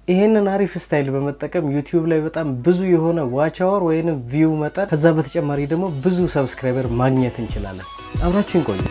ይሄንን አሪፍ ስታይል በመጠቀም ዩቲዩብ ላይ በጣም ብዙ የሆነ ዋች አወር ወይንም ቪው መጠን ከዛ በተጨማሪ ደግሞ ብዙ ሰብስክራይበር ማግኘት እንችላለን። አብራችሁን ቆዩ።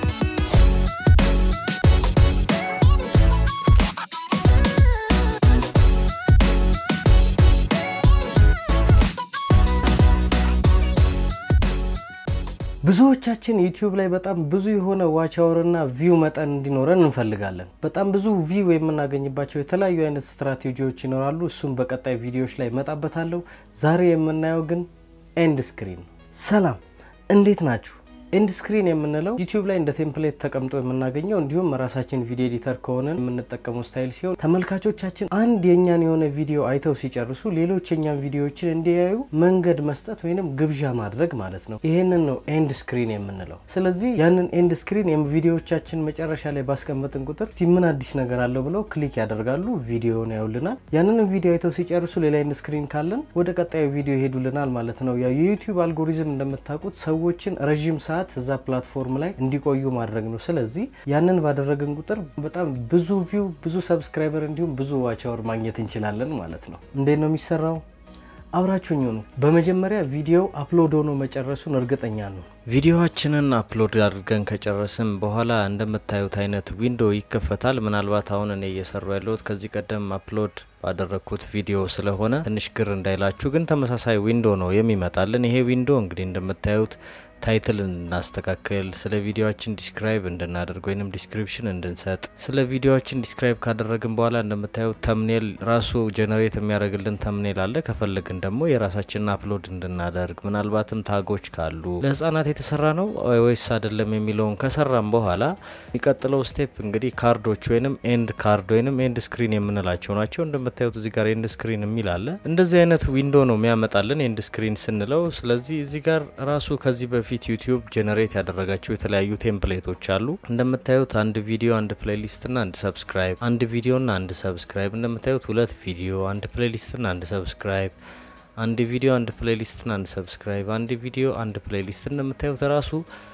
ብዙዎቻችን ዩቲዩብ ላይ በጣም ብዙ የሆነ ዋች አወርና ቪው መጠን እንዲኖረን እንፈልጋለን። በጣም ብዙ ቪው የምናገኝባቸው የተለያዩ አይነት ስትራቴጂዎች ይኖራሉ። እሱም በቀጣይ ቪዲዮዎች ላይ መጣበታለሁ። ዛሬ የምናየው ግን ኤንድ ስክሪን። ሰላም፣ እንዴት ናችሁ? ኤንድ ስክሪን የምንለው ዩቲዩብ ላይ እንደ ቴምፕሌት ተቀምጦ የምናገኘው እንዲሁም ራሳችን ቪዲዮ ኤዲተር ከሆነን የምንጠቀመው ስታይል ሲሆን ተመልካቾቻችን አንድ የኛን የሆነ ቪዲዮ አይተው ሲጨርሱ ሌሎች የኛን ቪዲዮዎችን እንዲያዩ መንገድ መስጠት ወይንም ግብዣ ማድረግ ማለት ነው። ይሄንን ነው ኤንድ ስክሪን የምንለው። ስለዚህ ያንን ኤንድ ስክሪን የቪዲዮዎቻችን መጨረሻ ላይ ባስቀመጥን ቁጥር ምን አዲስ ነገር አለው ብለው ክሊክ ያደርጋሉ፣ ቪዲዮውን ያዩልናል። ያንን ቪዲዮ አይተው ሲጨርሱ ሌላ ኤንድ ስክሪን ካለን ወደ ቀጣዩ ቪዲዮ ይሄዱልናል ማለት ነው። ያው የዩቲዩብ አልጎሪዝም እንደምታውቁት ሰዎችን ረጅም ሰዓት እዛ ፕላትፎርም ላይ እንዲቆዩ ማድረግ ነው። ስለዚህ ያንን ባደረግን ቁጥር በጣም ብዙ ቪው፣ ብዙ ሰብስክራይበር እንዲሁም ብዙ ዋች አወር ማግኘት እንችላለን ማለት ነው። እንዴት ነው የሚሰራው? አብራችሁኝ ሁኑ። በመጀመሪያ ቪዲዮ አፕሎድ ሆኖ መጨረሱን እርግጠኛ ነው። ቪዲዮአችንን አፕሎድ አድርገን ከጨረስን በኋላ እንደምታዩት አይነት ዊንዶው ይከፈታል። ምናልባት አሁን እኔ እየሰራው ያለሁት ከዚህ ቀደም አፕሎድ ባደረኩት ቪዲዮ ስለሆነ ትንሽ ግር እንዳይላችሁ፣ ግን ተመሳሳይ ዊንዶው ነው የሚመጣልን። ይሄ ዊንዶው እንግዲህ እንደምታዩት ታይትል እናስተካክል፣ ስለ ቪዲዮአችን ዲስክራይብ እንድናደርግ ወይንም ዲስክሪፕሽን እንድንሰጥ፣ ስለ ቪዲዮአችን ዲስክራይብ ካደረግን በኋላ እንደምታዩት ተምብኔል ራሱ ጀነሬት የሚያደርግልን ተምብኔል አለ። ከፈለግን ደግሞ የራሳችንን አፕሎድ እንድናደርግ ምናልባትም ታጎች ካሉ ለህፃናት የተሰራ ነው ወይስ አይደለም የሚለውን ከሰራን በኋላ የሚቀጥለው ስቴፕ እንግዲህ ካርዶች ወይንም ኤንድ ካርድ ወይንም ኤንድ ስክሪን የምንላቸው ናቸው። እንደምታዩት እዚህ ጋር ኤንድ ስክሪን የሚል አለ። እንደዚህ አይነት ዊንዶው ነው የሚያመጣልን ኤንድ ስክሪን ስንለው። ስለዚህ እዚህ ጋር ራሱ ከዚህ በፊት ዩቲዩብ ጀነሬት ያደረጋቸው የተለያዩ ቴምፕሌቶች አሉ። እንደምታዩት አንድ ቪዲዮ አንድ ፕሌሊስት እና አንድ ሰብስክራይብ፣ አንድ ቪዲዮ እና አንድ ሰብስክራይብ፣ እንደምታዩት ሁለት ቪዲዮ አንድ ፕሌሊስት እና አንድ ሰብስክራይብ፣ አንድ ቪዲዮ አንድ ፕሌሊስት እና አንድ ሰብስክራይብ፣ አንድ ቪዲዮ አንድ ፕሌሊስት። እንደምታዩት ራሱ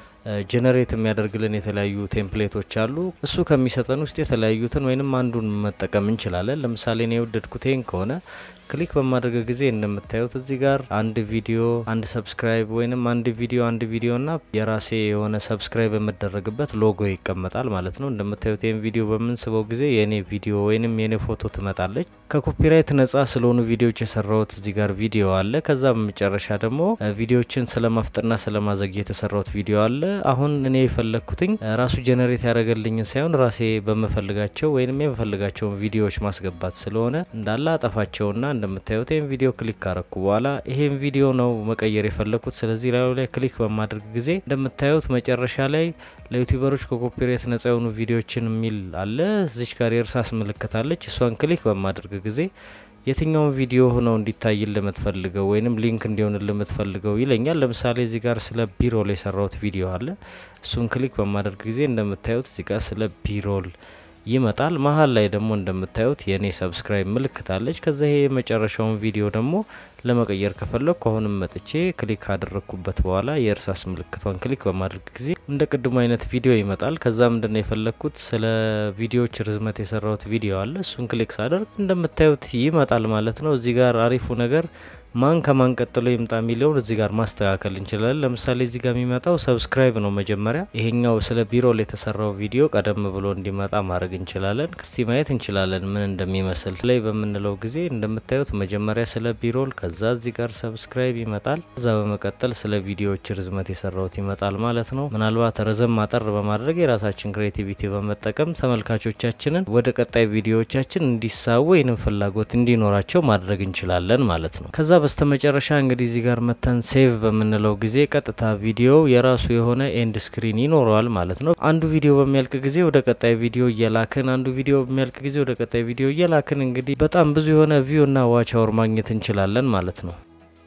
ጀነሬት የሚያደርግልን የተለያዩ ቴምፕሌቶች አሉ። እሱ ከሚሰጠን ውስጥ የተለያዩትን ወይንም አንዱን መጠቀም እንችላለን። ለምሳሌ ነው የወደድኩትን ከሆነ ክሊክ በማድረግ ጊዜ እንደምታዩት እዚህ ጋር አንድ ቪዲዮ አንድ ሰብስክራይብ ወይንም አንድ ቪዲዮና የራሴ የሆነ ሰብስክራይብ የምደረግበት ሎጎ ይቀመጣል ማለት ነው። እንደምታዩት ይሄን ቪዲዮ በመንስበው ጊዜ የኔ ቪዲዮ ወይንም የኔ ፎቶ ትመጣለች። ከኮፒራይት ነፃ ስለሆኑ ቪዲዮዎች የሰራሁት እዚህ ጋር ቪዲዮ አለ። ከዛ በመጨረሻ ደግሞ ቪዲዮዎችን ስለማፍጠና ስለማዘግየት የተሰራሁት ቪዲዮ አለ። አሁን እኔ የፈለኩትኝ ራሱ ጀነሬት ያደረገልኝ ሳይሆን ራሴ በመፈልጋቸው ወይንም የምፈልጋቸው ቪዲዮዎች ማስገባት ስለሆነ እንዳላ አጠፋቸውና እንደምታዩት ይሄን ቪዲዮ ክሊክ ካረኩ በኋላ ይሄን ቪዲዮ ነው መቀየር የፈለኩት። ስለዚህ ላይ ክሊክ በማድረግ ጊዜ እንደምታዩት መጨረሻ ላይ ለዩቲዩበሮች ከኮፒራይት ነፃ የሆኑ ቪዲዮዎችን የሚል አለ። እዚች ጋር የእርሳስ ምልክት አለች። እሷን ክሊክ በማድረግ ጊዜ የትኛውን ቪዲዮ ሆኖ እንዲታይል ለምትፈልገው ወይንም ሊንክ እንዲሆንል ለምትፈልገው ይለኛል። ለምሳሌ እዚህ ጋር ስለ ቢሮል የሰራሁት ቪዲዮ አለ። እሱን ክሊክ በማድረግ ጊዜ እንደምታዩት እዚህ ጋር ስለ ቢሮል ይመጣል። መሃል ላይ ደግሞ እንደምታዩት የኔ ሰብስክራይብ ምልክት አለች። ከዛ ይሄ የመጨረሻውን ቪዲዮ ደግሞ ለመቀየር ከፈለኩ አሁንም መጥቼ ክሊክ አደረኩበት በኋላ የእርሳስ ምልክቷን ክሊክ በማድረግ ጊዜ እንደ ቅድሙ አይነት ቪዲዮ ይመጣል። ከዛ ምንድነው የፈለኩት ስለ ቪዲዮዎች ርዝመት የሰራሁት ቪዲዮ አለ። እሱን ክሊክ ሳደርግ እንደምታዩት ይመጣል ማለት ነው። እዚህ ጋር አሪፉ ነገር ማን ከማን ቀጥሎ ይምጣ የሚለውን እዚህ ጋር ማስተካከል እንችላለን። ለምሳሌ እዚህ ጋር የሚመጣው ሰብስክራይብ ነው መጀመሪያ። ይሄኛው ስለ ቢሮል የተሰራው ቪዲዮ ቀደም ብሎ እንዲመጣ ማድረግ እንችላለን። እስቲ ማየት እንችላለን ምን እንደሚመስል። ላይ በመንለው ጊዜ እንደምታዩት መጀመሪያ ስለ ቢሮል ከዛ እዚህ ጋር ሰብስክራይብ ይመጣል። ከዛ በመቀጠል ስለ ቪዲዮዎች ርዝመት የሰራውት ይመጣል ማለት ነው። ምናልባት ረዘም ማጠር በማድረግ የራሳችን ክሬቲቪቲ በመጠቀም ተመልካቾቻችንን ወደ ቀጣይ ቪዲዮዎቻችን እንዲሳቡ ወይንም ፍላጎት እንዲኖራቸው ማድረግ እንችላለን ማለት ነው። ከዛ በስተመጨረሻ እንግዲህ እዚህ ጋር መተን ሴቭ በመንለው ጊዜ ቀጥታ ቪዲዮ የራሱ የሆነ ኤንድ ስክሪን ይኖረዋል ማለት ነው። አንዱ ቪዲዮ በሚያልቅ ጊዜ ወደ ቀጣይ ቪዲዮ እየላክን አንዱ ቪዲዮ በሚያልቅ ጊዜ ወደ ቀጣይ ቪዲዮ እየላክን እንግዲህ በጣም ብዙ የሆነ ቪው እና ዋች አወር ማግኘት እንችላለን ማለት ነው።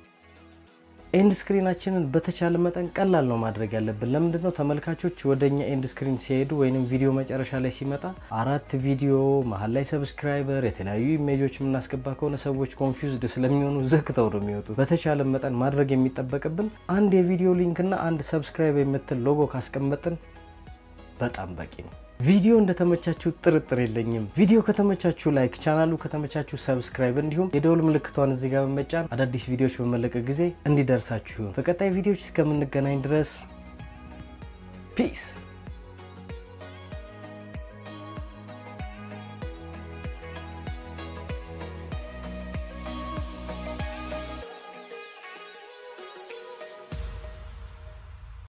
ኤንድ ስክሪናችንን በተቻለ መጠን ቀላል ነው ማድረግ ያለብን። ለምንድነው ተመልካቾች ወደኛ ኤንድ ስክሪን ሲሄዱ ወይንም ቪዲዮ መጨረሻ ላይ ሲመጣ አራት ቪዲዮ መሃል ላይ ሰብስክራይበር የተለያዩ ኢሜጆች ምናስገባ ከሆነ ሰዎች ኮንፊውዝድ ስለሚሆኑ ዘግተው ነው የሚወጡት። በተቻለ መጠን ማድረግ የሚጠበቅብን አንድ የቪዲዮ ሊንክ እና አንድ ሰብስክራይብ የምትል ሎጎ ካስቀመጥን በጣም በቂ ነው። ቪዲዮ እንደተመቻችሁ ጥርጥር የለኝም። ቪዲዮ ከተመቻችሁ ላይክ፣ ቻናሉ ከተመቻችሁ ሰብስክራይብ እንዲሁም የደወል ምልክቷን እዚህ ጋር በመጫን አዳዲስ ቪዲዮዎች በመለቀቅ ጊዜ እንዲደርሳችሁ ይሁን። በቀጣይ ቪዲዮዎች እስከምንገናኝ ድረስ ፒስ